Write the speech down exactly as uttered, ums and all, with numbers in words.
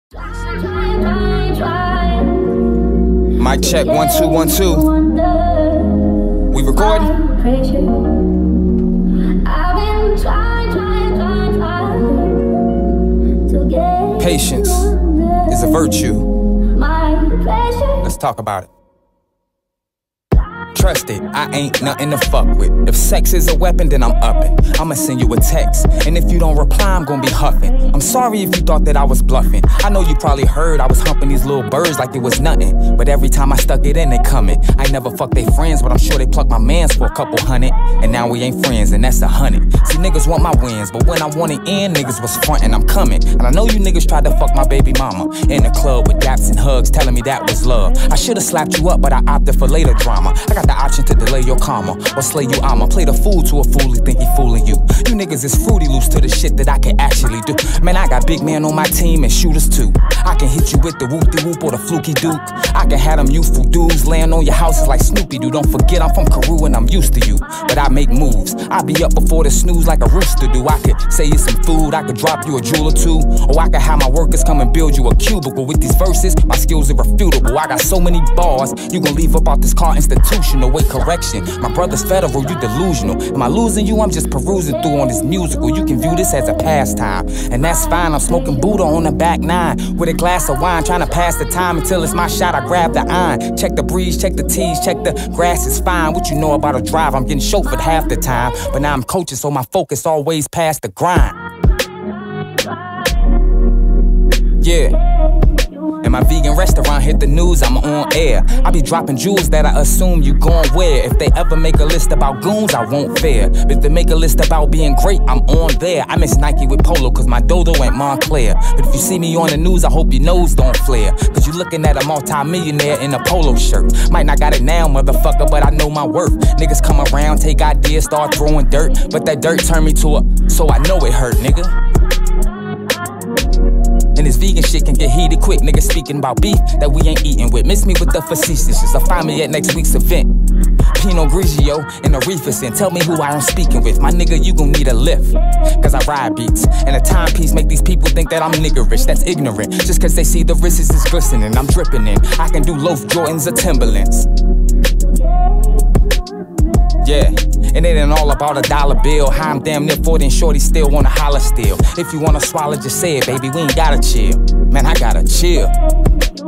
Mic check, one, two, one, two. We recording? Patience is a virtue. Let's talk about it. Trust it, I ain't nothing to fuck with. If sex is a weapon, then I'm upping. I'ma send you a text, and if you don't reply, I'm gonna be huffing. I'm sorry if you thought that I was bluffing. I know you probably heard I was humping these little birds like it was nothing. But every time I stuck it in, they coming. I never fucked they friends, but I'm sure they plucked my mans for a couple hundred. And now we ain't friends, and that's a hundred. See, niggas want my wins, but when I want it in, niggas was frontin', I'm coming. And I know you niggas tried to fuck my baby mama in the club with daps and hugs, telling me that was love. I should've slapped you up, but I opted for later drama. I got the option to delay your karma or slay you. I'ma play the fool to a fool who think he fooling you. You niggas is fruity loose to the shit that I can actually do. Man, I got big man on my team and shooters too. I can hit you with the whoop-de-whoop or the fluky duke. I can have them youthful dudes laying on your houses like Snoopy do. Don't forget I'm from Carew and I'm used to you. But I make moves. I be up before the snooze like a rooster do. I could say you some food, I could drop you a jewel or two. Or I could have my workers come and build you a cubicle. With these verses, my skills are irrefutable. I got so many bars, you gon' leave up out this car institutional. Wait, correction, my brother's federal, you delusional. Am I losing you? I'm just perusing through on this musical. You can view this as a pastime, and that's fine. I'm smoking Buddha on the back nine with a glass of wine, trying to pass the time until it's my shot. I grab the iron, check the breeze, check the tees, check the grass is fine. What you know about a drive? I'm getting chauffeured half the time, but now I'm coaching, so my focus always past the grind. Yeah. And my vegan restaurant hit the news, I'm on air. I be dropping jewels that I assume you gon' wear. If they ever make a list about goons, I won't fare. But if they make a list about being great, I'm on there. I miss Nike with Polo, cause my dodo ain't Montclair. But if you see me on the news, I hope your nose don't flare. Cause you looking at a multi-millionaire in a polo shirt. Might not got it now, motherfucker, but I know my worth. Niggas come around, take ideas, start throwing dirt. But that dirt turned me to a, so I know it hurt, nigga. And this vegan shit can get heated quick. Niggas speaking about beef that we ain't eating with. Miss me with the facetious. I'll find me at next week's event. Pinot Grigio and the reefers in. Tell me who I am speaking with. My nigga, you gon' need a lift. Cause I ride beats. And a timepiece make these people think that I'm niggerish. That's ignorant. Just cause they see the wrists is glistening. I'm dripping in. I can do loaf Jordans or Timberlands. Yeah, and it ain't all about a dollar bill. How I'm damn near forty and shorty still wanna holler still. If you wanna swallow, just say it, baby, we ain't gotta chill. Man, I gotta chill.